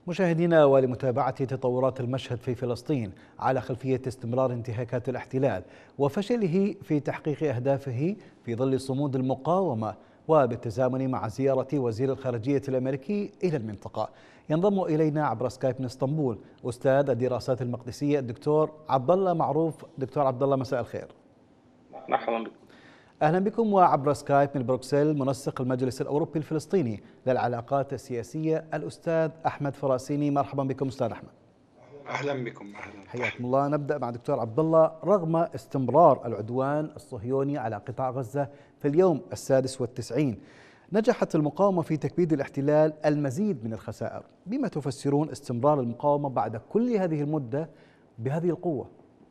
مشاهدينا، ولمتابعة تطورات المشهد في فلسطين على خلفية استمرار انتهاكات الاحتلال وفشله في تحقيق أهدافه في ظل صمود المقاومة، وبالتزامن مع زيارة وزير الخارجية الأمريكي إلى المنطقة، ينضم إلينا عبر سكايب من اسطنبول أستاذ الدراسات المقدسية الدكتور عبد الله معروف. دكتور عبد الله، مساء الخير. مرحبا بكم. أهلا بكم. وعبر سكايب من بروكسل منسق المجلس الأوروبي الفلسطيني للعلاقات السياسية الأستاذ أحمد فراسيني. مرحبا بكم أستاذ أحمد. أهلا بكم. أهلا، حياكم الله. نبدأ مع دكتور عبد الله. رغم استمرار العدوان الصهيوني على قطاع غزة في اليوم السادس والتسعين، نجحت المقاومة في تكبيد الاحتلال المزيد من الخسائر. بما تفسرون استمرار المقاومة بعد كل هذه المدة بهذه القوة؟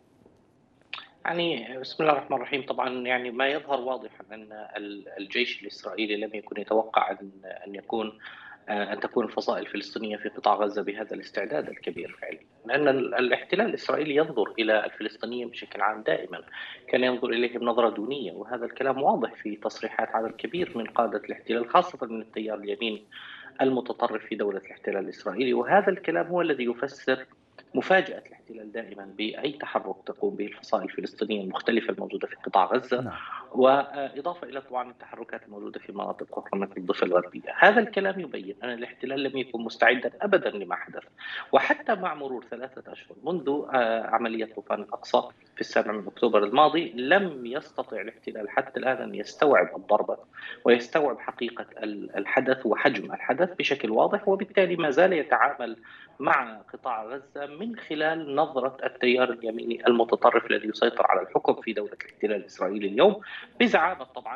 بسم الله الرحمن الرحيم. طبعا ما يظهر واضحا ان الجيش الاسرائيلي لم يكن يتوقع ان تكون الفصائل الفلسطينيه في قطاع غزه بهذا الاستعداد الكبير فعليا، لان الاحتلال الاسرائيلي ينظر الى الفلسطينيين بشكل عام دائما، كان ينظر اليهم نظره دونيه، وهذا الكلام واضح في تصريحات عدد كبير من قاده الاحتلال، خاصه من التيار اليميني المتطرف في دوله الاحتلال الاسرائيلي. وهذا الكلام هو الذي يفسر مفاجأة الاحتلال دائما بأي تحرك تقوم به الفصائل الفلسطينية المختلفة الموجودة في قطاع غزة، نعم. وإضافة إلى طبعا التحركات الموجودة في مناطق أخرى مثل الضفة الغربية. هذا الكلام يبين أن الاحتلال لم يكن مستعدا أبدا لما حدث، وحتى مع مرور 3 أشهر منذ عملية طوفان الأقصى في 7 أكتوبر الماضي، لم يستطع الاحتلال حتى الآن أن يستوعب الضربة ويستوعب حقيقة الحدث وحجم الحدث بشكل واضح، وبالتالي ما زال يتعامل مع قطاع غزة من خلال نظرة التيار اليميني المتطرف الذي يسيطر على الحكم في دولة الاحتلال الإسرائيلي اليوم، بزعامة طبعا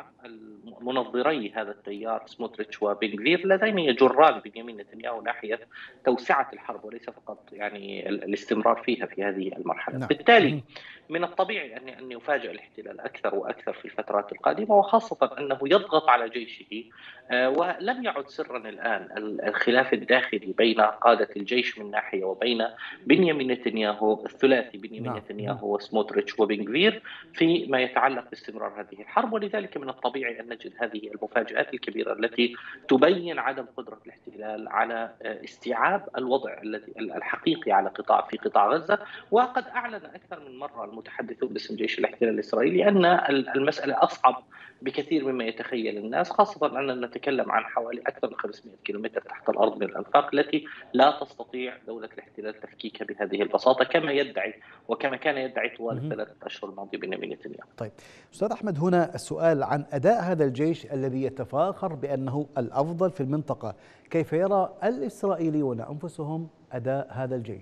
منظري هذا التيار سموتريتش وبن غفير، اللذين يجران بنيامين نتنياهو ناحية توسعة الحرب وليس فقط الاستمرار فيها في هذه المرحلة. نعم. بالتالي من الطبيعي أن يفاجأ الاحتلال أكثر وأكثر في الفترات القادمة، وخاصة أنه يضغط على جيشه. ولم يعد سرا الآن الخلاف الداخلي بين قادة الجيش من ناحية وبين بنيامين نتنياهو، الثلاثي بنيامين نعم. نتنياهو وسموتريتش وبن غفير، فيما يتعلق باستمرار هذه الحرب. ولذلك من الطبيعي أن نجد هذه المفاجآت الكبيرة التي تبين عدم قدرة الاحتلال على استيعاب الوضع الحقيقي على في قطاع غزة. وقد أعلن أكثر من مرة المتحدثون باسم جيش الاحتلال الإسرائيلي أن المسألة أصعب بكثير مما يتخيل الناس، خاصة أننا نتكلم عن حوالي أكثر من 500 كيلومتر تحت الأرض من الأنفاق التي لا تستطيع دولة الاحتلال تفكيكها بهذه البساطة كما يدعي وكما كان يدعي طوال 3 أشهر الماضية بنيامين نتنياهو. طيب أستاذ أحمد، هنا السؤال عن أداء هذا الجيش الذي يتفاخر بأنه الأفضل في المنطقة. كيف يرى الإسرائيليون أنفسهم أداء هذا الجيش؟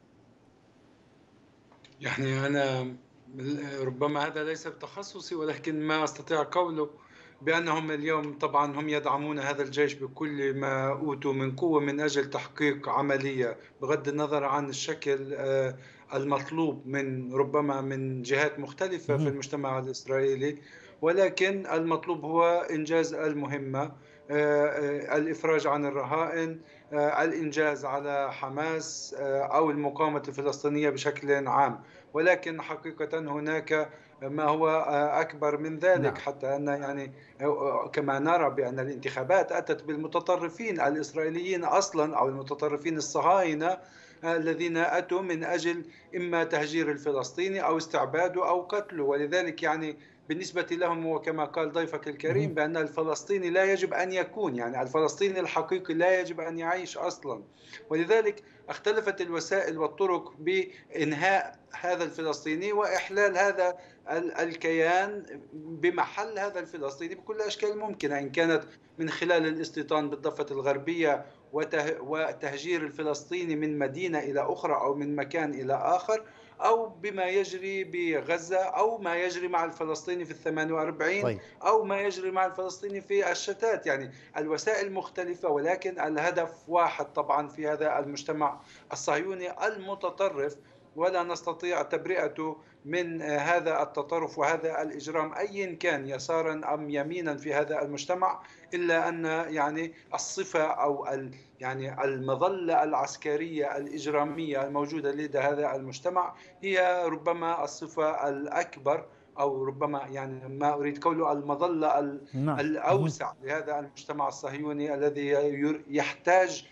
أنا ربما هذا ليس بتخصصي، ولكن ما أستطيع قوله بأنهم اليوم طبعا هم يدعمون هذا الجيش بكل ما أوتوا من قوة من أجل تحقيق عملية، بغض النظر عن الشكل المطلوب ربما من جهات مختلفة في المجتمع الإسرائيلي، ولكن المطلوب هو إنجاز المهمة، الإفراج عن الرهائن، الإنجاز على حماس أو المقاومة الفلسطينية بشكل عام. ولكن حقيقة هناك ما هو أكبر من ذلك. نعم. حتى أن كما نرى بأن الانتخابات أتت بالمتطرفين الإسرائيليين أصلا، أو المتطرفين الصهاينة الذين أتوا من أجل إما تهجير الفلسطيني أو استعباده أو قتله. ولذلك بالنسبة لهم، وكما قال ضيفك الكريم، بأن الفلسطيني لا يجب أن يكون، الفلسطيني الحقيقي لا يجب أن يعيش أصلا. ولذلك اختلفت الوسائل والطرق بإنهاء هذا الفلسطيني وإحلال هذا الكيان بمحل هذا الفلسطيني بكل الأشكال الممكنة، إن كانت من خلال الاستيطان بالضفة الغربية وتهجير الفلسطيني من مدينة إلى أخرى أو من مكان إلى آخر، أو بما يجري بغزة، أو ما يجري مع الفلسطيني في 48، طيب. أو ما يجري مع الفلسطيني في الشتات. الوسائل مختلفة، ولكن الهدف واحد طبعا في هذا المجتمع الصهيوني المتطرف، ولا نستطيع تبرئته من هذا التطرف وهذا الإجرام أيا كان يسارا أم يمينا في هذا المجتمع، إلا أن الصفة أو المظلة العسكرية الإجرامية الموجودة لدى هذا المجتمع هي ربما الصفة الأكبر، أو ربما ما أريد قوله المظلة نعم. الأوسع لهذا المجتمع الصهيوني الذي يحتاج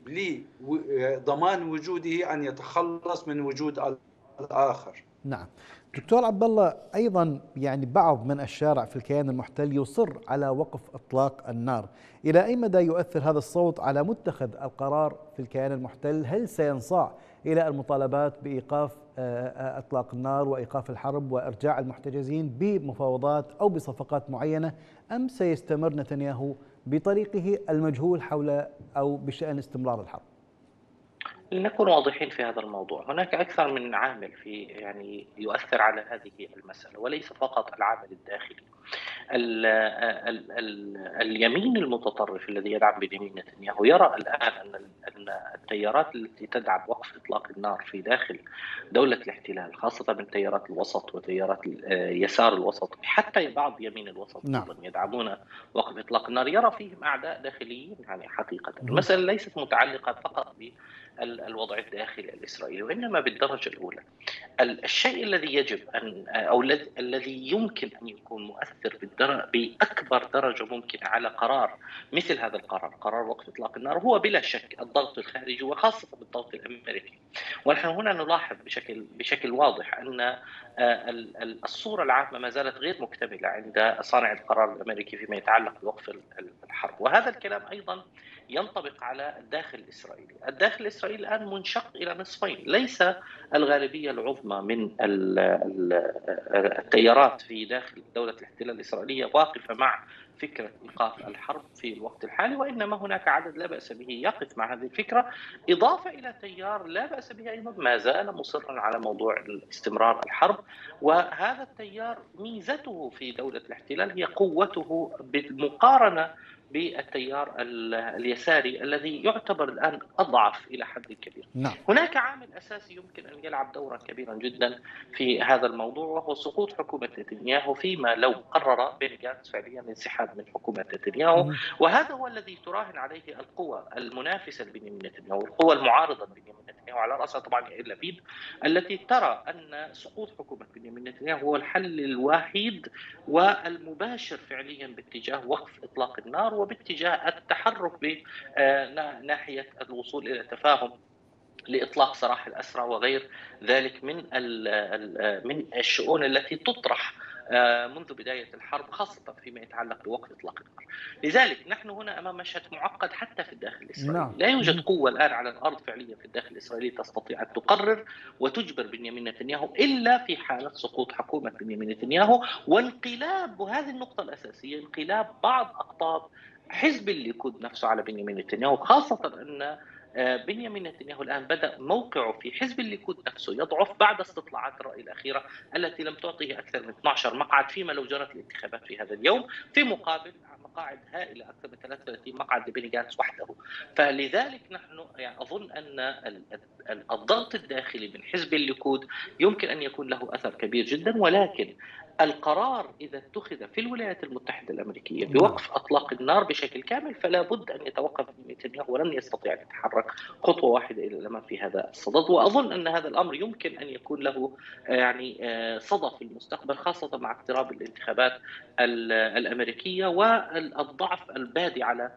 لضمان وجوده أن يتخلص من وجود الآخر. نعم دكتور عبد الله، أيضا يعني بعض من الشارع في الكيان المحتل يصر على وقف إطلاق النار. إلى أي مدى يؤثر هذا الصوت على متخذ القرار في الكيان المحتل؟ هل سينصاع إلى المطالبات بإيقاف إطلاق النار وإيقاف الحرب وإرجاع المحتجزين بمفاوضات أو بصفقات معينة، أم سيستمر نتنياهو بطريقه المجهول حول أو بشأن استمرار الحرب؟ لنكون واضحين في هذا الموضوع، هناك أكثر من عامل يؤثر على هذه المسألة، وليس فقط العامل الداخلي. اليمين المتطرف الذي يدعم بنيامين نتنياهو يرى الآن أن التيارات التي تدعم وقف إطلاق النار في داخل دولة الاحتلال، خاصة من تيارات الوسط وتيارات يسار الوسط، حتى بعض يمين الوسط أيضا يدعمون وقف إطلاق النار، يرى فيهم أعداء داخليين. يعني حقيقة المسألة ليست متعلقة فقط بالوضع الداخلي الإسرائيلي، وإنما بالدرجة الأولى الشيء الذي يجب أو الذي يمكن أن يكون مؤثر بأكبر درجة ممكنة على قرار مثل هذا القرار، قرار وقف إطلاق النار، هو بلا شك الضغط الخارجي، وخاصة بالضغط الأمريكي. ونحن هنا نلاحظ بشكل واضح أن الصورة العامة ما زالت غير مكتملة عند صانع القرار الأمريكي فيما يتعلق بوقف الحرب. وهذا الكلام أيضا ينطبق على الداخل الإسرائيلي. الداخل الإسرائيلي الآن منشق إلى نصفين، ليس الغالبية العظمى من التيارات في داخل دولة الاحتلال الإسرائيلية واقفة مع فكرة إيقاف الحرب في الوقت الحالي، وإنما هناك عدد لا بأس به يقف مع هذه الفكرة، إضافة إلى تيار لا بأس به أيضا ما زال مصرا على موضوع استمرار الحرب. وهذا التيار ميزته في دولة الاحتلال هي قوته بالمقارنة بالتيار اليساري الذي يعتبر الآن أضعف إلى حد كبير. نعم. هناك عامل أساسي يمكن أن يلعب دورا كبيرا جدا في هذا الموضوع، وهو سقوط حكومة نتنياهو، فيما لو قرر بيني جانتس فعليا الانسحاب من حكومة نتنياهو. وهذا هو الذي تراهن عليه القوى المنافسة لبنيامين نتنياهو، القوى المعارضة لبنيامين نتنياهو، على رأسها طبعا يائير لبيد، التي ترى أن سقوط حكومة بنيامين نتنياهو هو الحل الوحيد والمباشر فعليا باتجاه وقف إطلاق النار، وباتجاه التحرك بناحية الوصول إلى تفاهم لإطلاق سراح الأسرى وغير ذلك من الشؤون التي تطرح منذ بداية الحرب، خاصة فيما يتعلق بوقف إطلاق النار. لذلك نحن هنا أمام مشهد معقد حتى في الداخل الإسرائيلي. لا يوجد قوة الآن على الأرض فعليا في الداخل الإسرائيلي تستطيع أن تقرر وتجبر بنيامين نتنياهو إلا في حالة سقوط حكومة بنيامين نتنياهو وانقلاب، وهذه النقطة الأساسية، انقلاب بعض أقطاب حزب الليكود نفسه على بنيامين نتنياهو، خاصة أن بنيامين نتنياهو الآن بدأ موقعه في حزب الليكود نفسه يضعف بعد استطلاعات الرأي الأخيرة التي لم تعطيه أكثر من 12 مقعد، فيما لو جرت الانتخابات في هذا اليوم، في مقابل مقاعد هائلة أكثر من 33 مقعد لبيني جانتس وحده. فلذلك نحن أظن أن الضغط الداخلي من حزب الليكود يمكن أن يكون له أثر كبير جدا، ولكن القرار إذا اتخذ في الولايات المتحدة الأمريكية بوقف أطلاق النار بشكل كامل فلا بد أن يتوقف نتنياهو، ولن يستطيع أن يتحرك خطوة واحدة إلى الأمام في هذا الصدد. وأظن أن هذا الأمر يمكن أن يكون له صدى في المستقبل، خاصة مع اقتراب الانتخابات الأمريكية والضعف البادي على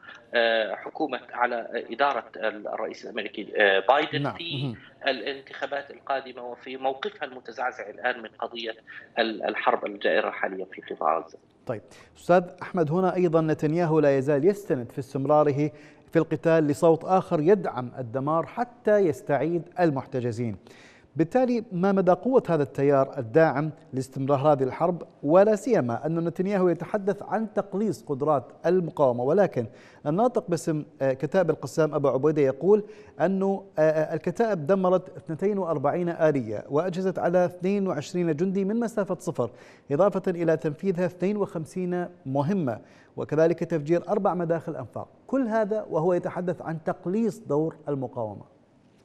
على إدارة الرئيس الأمريكي بايدن في الانتخابات القادمة، وفي موقفها المتزعزع الآن من قضية الحرب الجائرة حاليا في قطاع غزة. طيب أستاذ أحمد، هنا أيضا نتنياهو لا يزال يستند في استمراره في القتال لصوت آخر يدعم الدمار حتى يستعيد المحتجزين. بالتالي ما مدى قوة هذا التيار الداعم لاستمرار هذه الحرب، ولا سيما أن نتنياهو يتحدث عن تقليص قدرات المقاومة، ولكن الناطق باسم كتائب القسام أبو عبيدة يقول أن الكتائب دمرت 42 آلية وأجهزت على 22 جندي من مسافة صفر، إضافة إلى تنفيذها 52 مهمة، وكذلك تفجير 4 مداخل أنفاق. كل هذا وهو يتحدث عن تقليص دور المقاومة.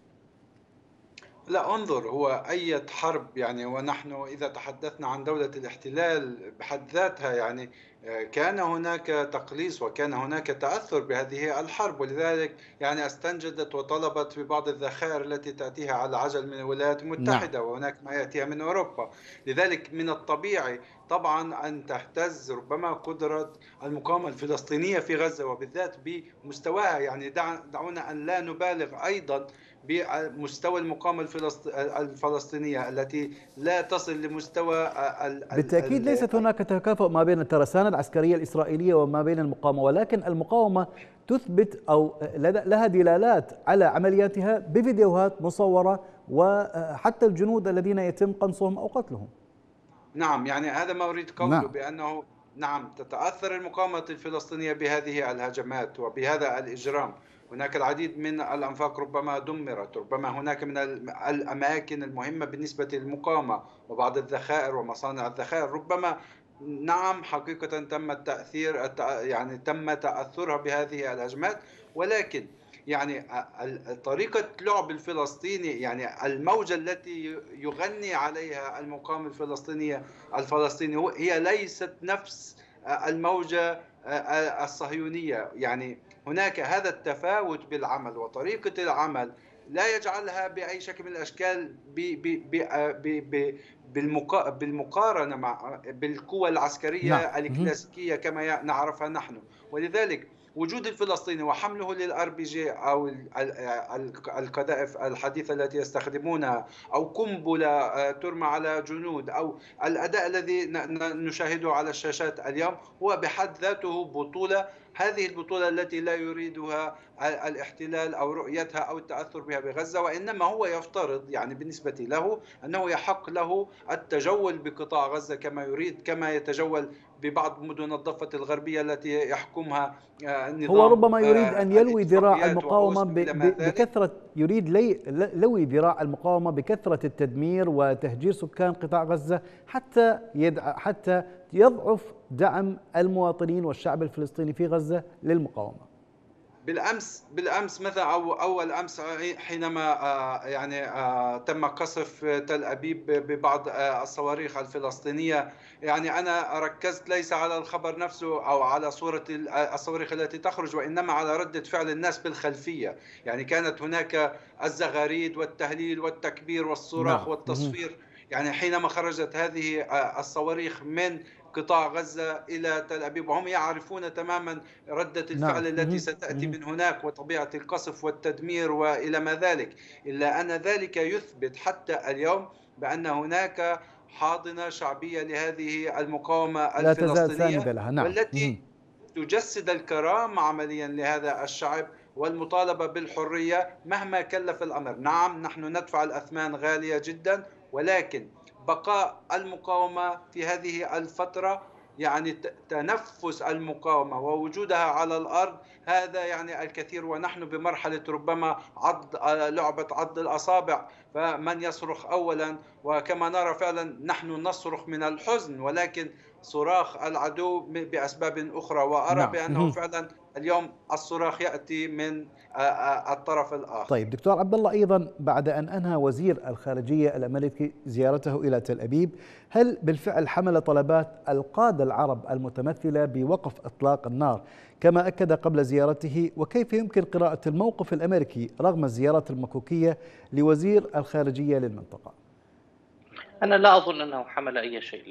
لا، انظر، هو أي حرب ونحن إذا تحدثنا عن دولة الاحتلال بحد ذاتها كان هناك تقليص وكان هناك تأثر بهذه الحرب، ولذلك يعني استنجدت وطلبت ببعض الذخائر التي تأتيها على عجل من الولايات نعم. المتحدة، وهناك ما يأتيها من أوروبا. لذلك من الطبيعي طبعا أن تهتز ربما قدرة المقاومة الفلسطينية في غزة، وبالذات بمستواها. يعني دعونا أن لا نبالغ أيضا بمستوى المقاومة الفلسطينية التي لا تصل لمستوى بالتأكيد ليست هناك تكافؤ ما بين الترسانة العسكرية الإسرائيلية وما بين المقاومة، ولكن المقاومة تثبت أو لها دلالات على عملياتها بفيديوهات مصورة، وحتى الجنود الذين يتم قنصهم أو قتلهم. نعم، يعني هذا ما أريد قوله، نعم. بأنه نعم تتأثر المقاومة الفلسطينية بهذه الهجمات وبهذا الإجرام. هناك العديد من الأنفاق ربما دمرت، ربما هناك من الأماكن المهمة بالنسبة للمقاومة وبعض الذخائر ومصانع الذخائر ربما نعم حقيقة تم التأثير، يعني تم تأثرها بهذه الهجمات. ولكن يعني طريقة لعب الفلسطيني، يعني الموجة التي يغني عليها المقاومة الفلسطيني هي ليست نفس الموجة الصهيونية. يعني هناك هذا التفاوت بالعمل وطريقة العمل لا يجعلها بأي شكل من الأشكال بالمقارنة مع بالقوى العسكرية نعم. الكلاسيكية كما نعرفها نحن. ولذلك وجود الفلسطيني وحمله للار بي جي او القذائف الحديثه التي يستخدمونها، او قنبله ترمى على جنود، او الاداء الذي نشاهده على الشاشات اليوم هو بحد ذاته بطوله. هذه البطوله التي لا يريدها الاحتلال او رؤيتها او التاثر بها بغزه، وانما هو يفترض يعني بالنسبه له انه يحق له التجول بقطاع غزه كما يريد، كما يتجول ببعض مدن الضفه الغربيه التي يحكمها هو نظام ربما يريد أن يلوي ذراع الاتفاقيات المقاومة وأوسلو إلى ما ذلك. بكثرة، يريد لوي ذراع المقاومة بكثرة التدمير وتهجير سكان قطاع غزة، حتى يضعف دعم المواطنين والشعب الفلسطيني في غزة للمقاومة. بالامس مثلا او اول امس حينما يعني تم قصف تل ابيب ببعض الصواريخ الفلسطينيه، يعني انا ركزت ليس على الخبر نفسه او على صوره الصواريخ التي تخرج، وانما على رده فعل الناس بالخلفيه. يعني كانت هناك الزغاريد والتهليل والتكبير والصراخ نعم. والتصفير. يعني حينما خرجت هذه الصواريخ من قطاع غزة إلى تل أبيب، وهم يعرفون تماما ردة نعم. الفعل التي ستأتي من هناك وطبيعة القصف والتدمير وإلى ما ذلك. إلا أن ذلك يثبت حتى اليوم بأن هناك حاضنة شعبية لهذه المقاومة لا تزال الفلسطينية، ساندة لها. نعم. والتي تجسد الكرامة عمليا لهذا الشعب والمطالبة بالحرية مهما كلف الأمر. نعم نحن ندفع الأثمان غالية جدا، ولكن بقاء المقاومة في هذه الفترة، يعني تنفس المقاومة ووجودها على الأرض، هذا يعني الكثير. ونحن بمرحلة ربما لعبة عض الأصابع، فمن يصرخ أولا. وكما نرى فعلا نحن نصرخ من الحزن، ولكن صراخ العدو بأسباب أخرى. وأرى بأنه نعم. فعلا اليوم الصراخ يأتي من الطرف الآخر. طيب دكتور عبد الله، أيضا بعد أن أنهى وزير الخارجية الأمريكي زيارته إلى تل أبيب، هل بالفعل حمل طلبات القادة العرب المتمثلة بوقف إطلاق النار كما أكد قبل زيارته؟ وكيف يمكن قراءة الموقف الأمريكي رغم الزيارات المكوكية لوزير الخارجية للمنطقة؟ أنا لا أظن أنه حمل أي شيء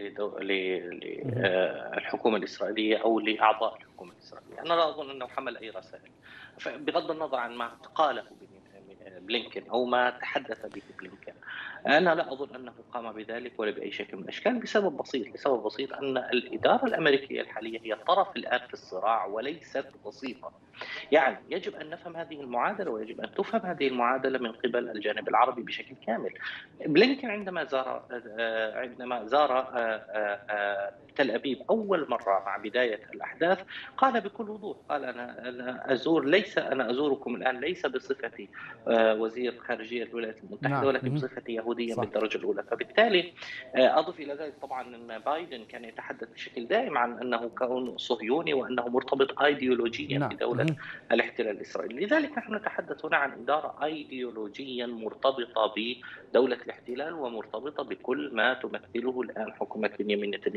للحكومة الإسرائيلية أو لأعضاء الحكومة الإسرائيلية. أنا لا أظن أنه حمل أي رسائل، بغض النظر عن ما قاله بلينكن أو ما تحدث به بلينكن. أنا لا أظن أنه قام بذلك ولا بأي شكل من الأشكال، لسبب بسيط أن الإدارة الأمريكية الحالية هي طرف الآن في الصراع وليست وسيطة. يعني يجب أن نفهم هذه المعادلة، ويجب أن تفهم هذه المعادلة من قبل الجانب العربي بشكل كامل. بلينكن عندما زار تل أبيب أول مرة مع بداية الأحداث قال بكل وضوح، قال أنا أزوركم الآن ليس بصفتي وزير خارجية الولايات المتحدة، ولكن بصفتي يهوديا بالدرجة الأولى. فبالتالي أضف إلى ذلك طبعا أن بايدن كان يتحدث بشكل دائم عن أنه كون صهيوني وأنه مرتبط أيديولوجيا بدولة الاحتلال الإسرائيلي. لذلك نحن نتحدث هنا عن إدارة أيديولوجيا مرتبطة بدولة الاحتلال ومرتبطة بكل ما تمثله الآن حكومة بنيامين نتنياهو من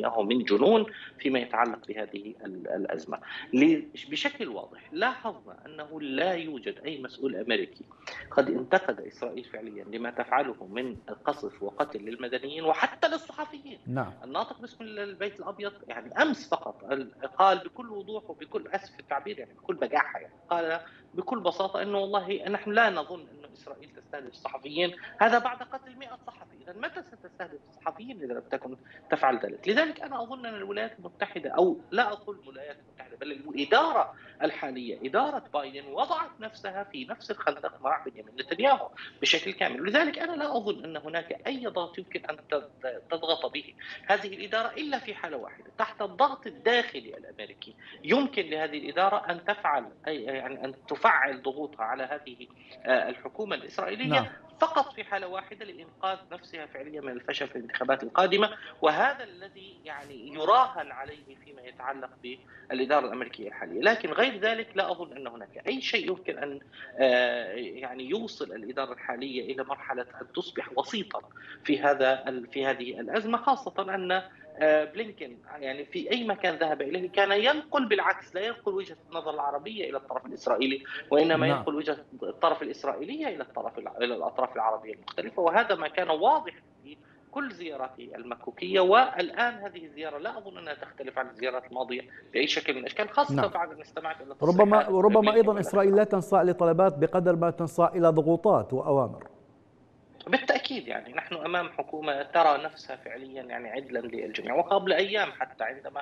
جنون فيما يتعلق بهذه الأزمة. بشكل واضح لاحظنا أنه لا يوجد أي مسؤول أمريكي قد انتقد إسرائيل فعليا لما تفعله من قصف وقتل للمدنيين وحتى للصحفيين. نعم. الناطق باسم البيت الأبيض يعني أمس فقط قال بكل وضوح وبكل أسف في التعبير يعني بكل بجاحة، يعني قال بكل بساطة أنه والله نحن لا نظن أن إسرائيل تستهدف الصحفيين، هذا بعد قتل 100 صحفي. إذا متى ستستهدف الصحفيين إذا لم تكن تفعل ذلك؟ لذلك أنا أظن أن الولايات المتحدة، أو لا أقول الولايات المتحدة بل الإدارة الحالية إدارة بايدن وضعت نفسها في نفس الخندق مع بنيامين نتنياهو بشكل كامل. لذلك أنا لا أظن أن هناك أي ضغط يمكن أن تضغط به هذه الإدارة إلا في حالة واحدة، تحت الضغط الداخلي الأمريكي. يمكن لهذه الإدارة أن تفعل يعني أن تفعل ضغوطها على هذه الحكومة الإسرائيلية نعم. فقط في حالة واحدة لإنقاذ نفسها فعليا من الفشل في الانتخابات القادمة، وهذا الذي يعني يراهن عليه فيما يتعلق بالإدارة الأمريكية الحالية. لكن غير ذلك لا أظن أن هناك أي شيء يمكن أن يعني يوصل الإدارة الحالية إلى مرحلة أن تصبح وسيطا في هذه الأزمة، خاصة أن بلينكن يعني في أي مكان ذهب إليه كان ينقل بالعكس، لا ينقل وجهة النظر العربية إلى الطرف الإسرائيلي، وإنما نعم. ينقل وجهة الطرف الإسرائيلية إلى الأطراف العربية المختلفة، وهذا ما كان واضح في كل زياراته المكوكية. والآن هذه الزيارة لا أظن أنها تختلف عن الزيارات الماضية بأي شكل من الأشكال، خاصة نعم. بعد أن استمعت إلى ربما أيضا إسرائيل لا تنصاع لطلبات بقدر ما تنصاع إلى ضغوطات وأوامر. بالتأكيد يعني نحن أمام حكومة ترى نفسها فعليا يعني عدلا للجميع، وقبل أيام حتى عندما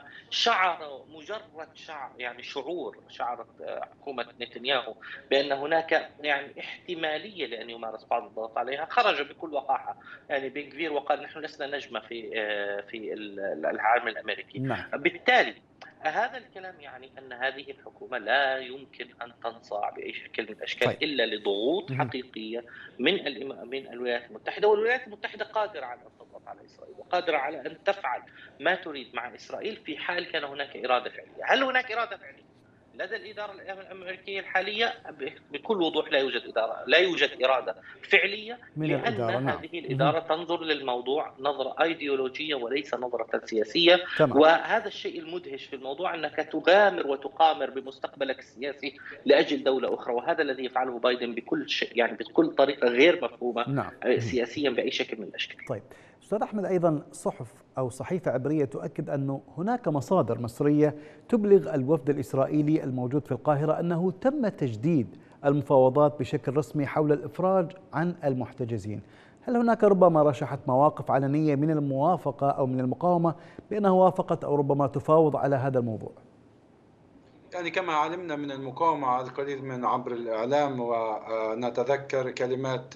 شعرت حكومة نتنياهو بأن هناك يعني احتمالية لأن يمارس بعض الضغط عليها، خرج بكل وقاحة يعني بن غفير وقال نحن لسنا نجمة في العالم الأمريكي. نعم. بالتالي هذا الكلام يعني أن هذه الحكومة لا يمكن أن تنصاع بأي شكل من الأشكال إلا لضغوط حقيقية من الولايات المتحدة، والولايات المتحدة قادرة على أن تضغط على إسرائيل وقادرة على أن تفعل ما تريد مع إسرائيل في حال كان هناك إرادة فعلية. هل هناك إرادة فعلية لدى الإدارة الأمريكية الحالية؟ بكل وضوح لا يوجد إرادة فعلية من لأن الإدارة. نعم. هذه الإدارة تنظر للموضوع نظرة أيديولوجية وليس نظرة سياسية. تمام. وهذا الشيء المدهش في الموضوع أنك تغامر وتقامر بمستقبلك السياسي لأجل دولة أخرى، وهذا الذي يفعله بايدن بكل شيء يعني بكل طريقة غير مفهومة. نعم. سياسيا بأي شكل من الأشكال. طيب أستاذ أحمد، أيضا صحف أو صحيفة عبرية تؤكد أنه هناك مصادر مصرية تبلغ الوفد الإسرائيلي الموجود في القاهرة أنه تم تجديد المفاوضات بشكل رسمي حول الإفراج عن المحتجزين. هل هناك ربما رشحت مواقف علنية من الموافقة أو من المقاومة بأنها وافقت أو ربما تفاوض على هذا الموضوع؟ يعني كما علمنا من المقاومة القليل من عبر الإعلام، ونتذكر كلمات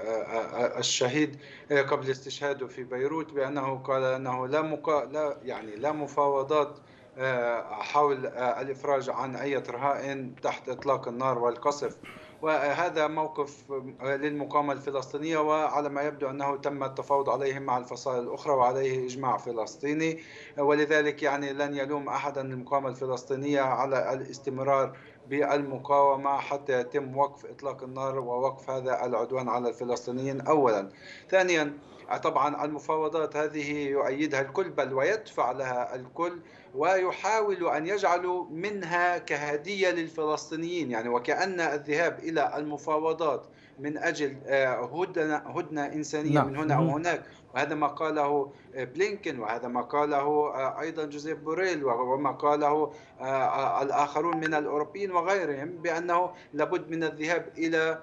الشهيد قبل استشهاده في بيروت بأنه قال أنه لا مفاوضات حول الإفراج عن أي رهائن تحت إطلاق النار والقصف. وهذا موقف للمقاومة الفلسطينية، وعلى ما يبدو أنه تم التفاوض عليه مع الفصائل الأخرى وعليه إجماع فلسطيني، ولذلك يعني لن يلوم أحدا المقاومة الفلسطينية على الاستمرار بالمقاومة حتى يتم وقف إطلاق النار ووقف هذا العدوان على الفلسطينيين أولا. ثانيا طبعا المفاوضات هذه يؤيدها الكل بل ويدفع لها الكل، ويحاول أن يجعلوا منها كهدية للفلسطينيين، يعني وكأن الذهاب إلى المفاوضات من أجل هدنة إنسانية من هنا أو هناك، وهذا ما قاله بلينكن، وهذا ما قاله أيضا جوزيف بوريل، وما قاله الآخرون من الأوروبيين وغيرهم، بأنه لابد من الذهاب إلى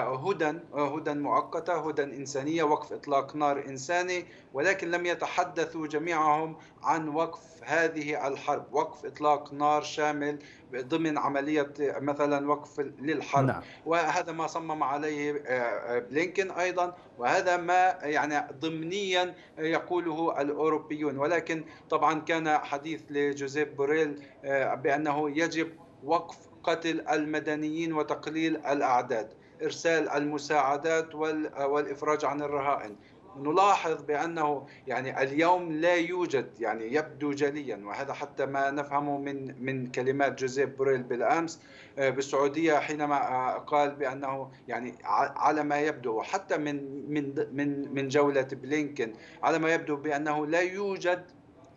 هدى مؤقتة، هدى إنسانية، وقف إطلاق نار إنساني. ولكن لم يتحدثوا جميعهم عن وقف هذه الحرب، وقف إطلاق نار شامل ضمن عملية مثلا وقف للحرب. نعم. وهذا ما صمم عليه بلينكن أيضا، وهذا ما يعني ضمنيا يقوله الأوروبيون. ولكن طبعا كان حديث لجوزيف بوريل بأنه يجب وقف قتل المدنيين وتقليل الأعداد، إرسال المساعدات والإفراج عن الرهائن. نلاحظ بأنه يعني اليوم لا يوجد، يعني يبدو جليا، وهذا حتى ما نفهمه من كلمات جوزيف بوريل بالأمس بالسعودية حينما قال بأنه يعني على ما يبدو، وحتى من جولة بلينكن على ما يبدو بأنه لا يوجد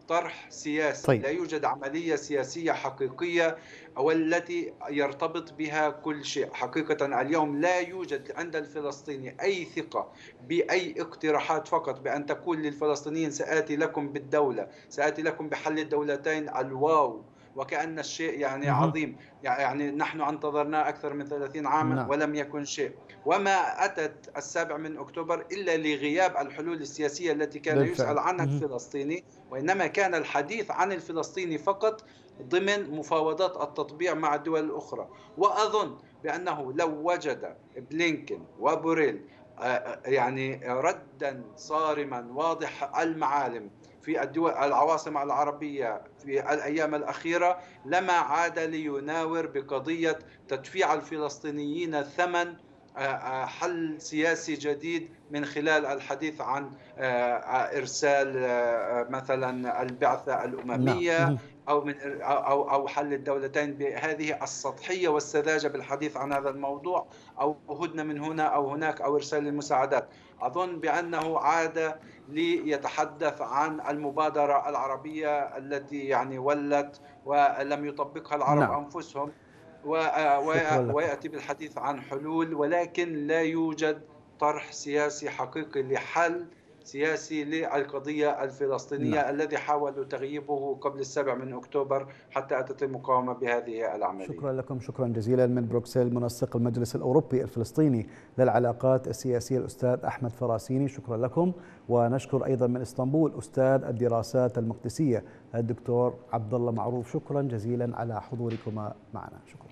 طرح سياسي. طيب. لا يوجد عملية سياسية حقيقية والتي يرتبط بها كل شيء. حقيقة اليوم لا يوجد عند الفلسطيني أي ثقة بأي اقتراحات، فقط بأن تقول للفلسطينيين سآتي لكم بالدولة، سآتي لكم بحل الدولتين. الواو، وكأن الشيء يعني عظيم. يعني نحن انتظرنا أكثر من 30 عاما ولم يكن شيء. وما أتت 7 من أكتوبر إلا لغياب الحلول السياسية التي كان يسأل عنها الفلسطيني، وإنما كان الحديث عن الفلسطيني فقط ضمن مفاوضات التطبيع مع الدول الأخرى. وأظن بأنه لو وجد بلينكن وبوريل يعني ردا صارما واضح المعالم في الدول العواصم العربية في الأيام الأخيرة، لما عاد ليناور بقضية تدفيع الفلسطينيين ثمن حل سياسي جديد من خلال الحديث عن إرسال مثلا البعثة الأممية أو حل الدولتين بهذه السطحية والسذاجة بالحديث عن هذا الموضوع، أو هدنة من هنا أو هناك أو إرسال المساعدات. أظن بأنه عاد ليتحدث عن المبادرة العربية التي يعني ولت ولم يطبقها العرب أنفسهم، ويأتي بالحديث عن حلول، ولكن لا يوجد طرح سياسي حقيقي لحل سياسي للقضية الفلسطينية الذي حاولوا تغييبه قبل 7 من أكتوبر حتى أتت المقاومة بهذه العملية. شكرا لكم، شكرا جزيلا. من بروكسل منسق المجلس الأوروبي الفلسطيني للعلاقات السياسية الأستاذ أحمد فراسيني، شكرا لكم. ونشكر أيضا من اسطنبول أستاذ الدراسات المقدسية الدكتور عبد الله معروف، شكرا جزيلا على حضوركما معنا. شكرا.